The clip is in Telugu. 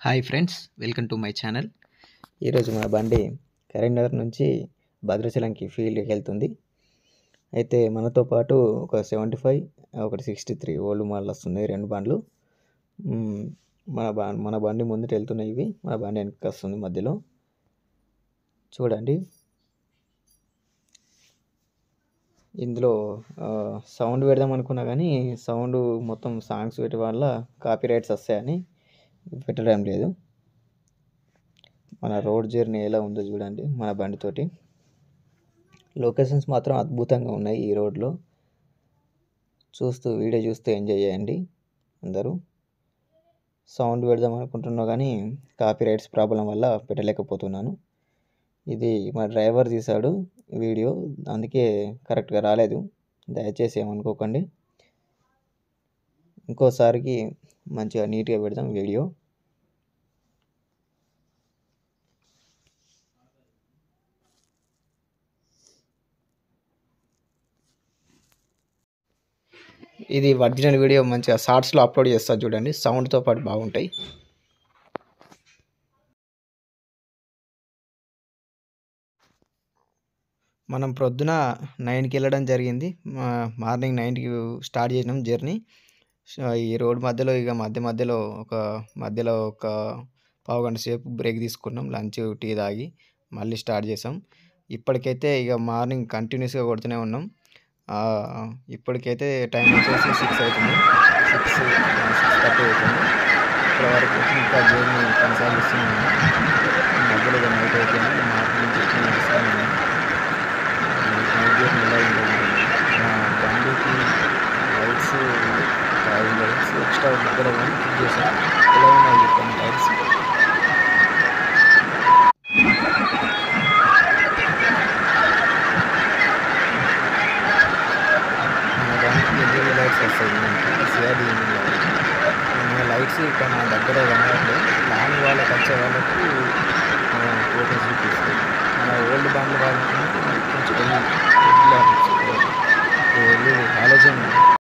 Hi friends, welcome to my channel. ఈరోజు మా బండి కరీంనగర్ నుంచి భద్రాచలంకి ఫీల్డ్కి వెళ్తుంది. అయితే మనతో పాటు ఒక 75 ఒకటి 63 ఓల్డ్ మోడల్ వస్తుంది. రెండు బండ్లు మన బండి ముందుకు వెళ్తున్నాయి. ఇవి మన బండి వెనక్కి వస్తుంది మధ్యలో. చూడండి, ఇందులో సౌండ్ పెడదాం అనుకున్నా కానీ సౌండ్ మొత్తం సాంగ్స్ పెట్టే వల్ల కాపీ రైట్స్ వస్తాయని పెట్టడం లేదు. మన రోడ్ జర్నీ ఎలా ఉందో చూడండి. మన బండితోటి లొకేషన్స్ మాత్రం అద్భుతంగా ఉన్నాయి. ఈ రోడ్లో వీడియో చూస్తూ ఎంజాయ్ చేయండి అందరూ. సౌండ్ పెడదాం అనుకుంటున్నా కానీ కాపీ రైట్స్ ప్రాబ్లం వల్ల పెట్టలేకపోతున్నాను. ఇది మా డ్రైవర్ తీశాడు వీడియో, అందుకే కరెక్ట్గా రాలేదు. దయచేసి ఏమనుకోకండి. ఇంకోసారికి మంచిగా నీట్గా పెడదాం వీడియో. ఇది ఒరిజినల్ వీడియో మంచిగా షార్ట్స్లో అప్లోడ్ చేస్తా చూడండి, సౌండ్తో పాటు బాగుంటాయి. మనం ప్రొద్దున 9కి వెళ్ళడం జరిగింది. మార్నింగ్ 9కి స్టార్ట్ చేసినాం జర్నీ. ఈ రోడ్ మధ్యలో మధ్యలో ఒక పావుగంట సేపు బ్రేక్ తీసుకున్నాం, లంచ్ టీ తాగి మళ్ళీ స్టార్ట్ చేసాం. ఇప్పటికైతే మార్నింగ్ కంటిన్యూస్గా కొడుతూనే ఉన్నాం. ఇప్పటికైతే టైం వచ్చేసి 6 అవుతుంది, 6:30 అవుతుంది. ఇప్పటి వరకు ఇంకా జర్నీ కొనసాగిస్తున్నాము. మధ్యలో నైట్ అయిపోయింది. మార్నింగ్ నుంచి నడుస్తూనే ఉన్నాం. నైట్ జర్నీ ఎలా ఉంటుంది. బండికి లైట్స్, ఎక్స్ట్రా దగ్గర కానీ ఫిట్ చేసాం. ఎలా ఉన్నాయి చెప్పండి లైట్స్. లైట్స్ వస్తాయి సిఆర్డీ లైట్స్. ఇక్కడ నా దగ్గర కనబడలేదు. లాంగ్ వాళ్ళకి వచ్చే వాళ్ళకి ఫోటోస్ చూపిస్తాయి. మన ఓల్డ్ బండ్లు వాళ్ళకి కొంచెం వెళ్ళి హాలోజన్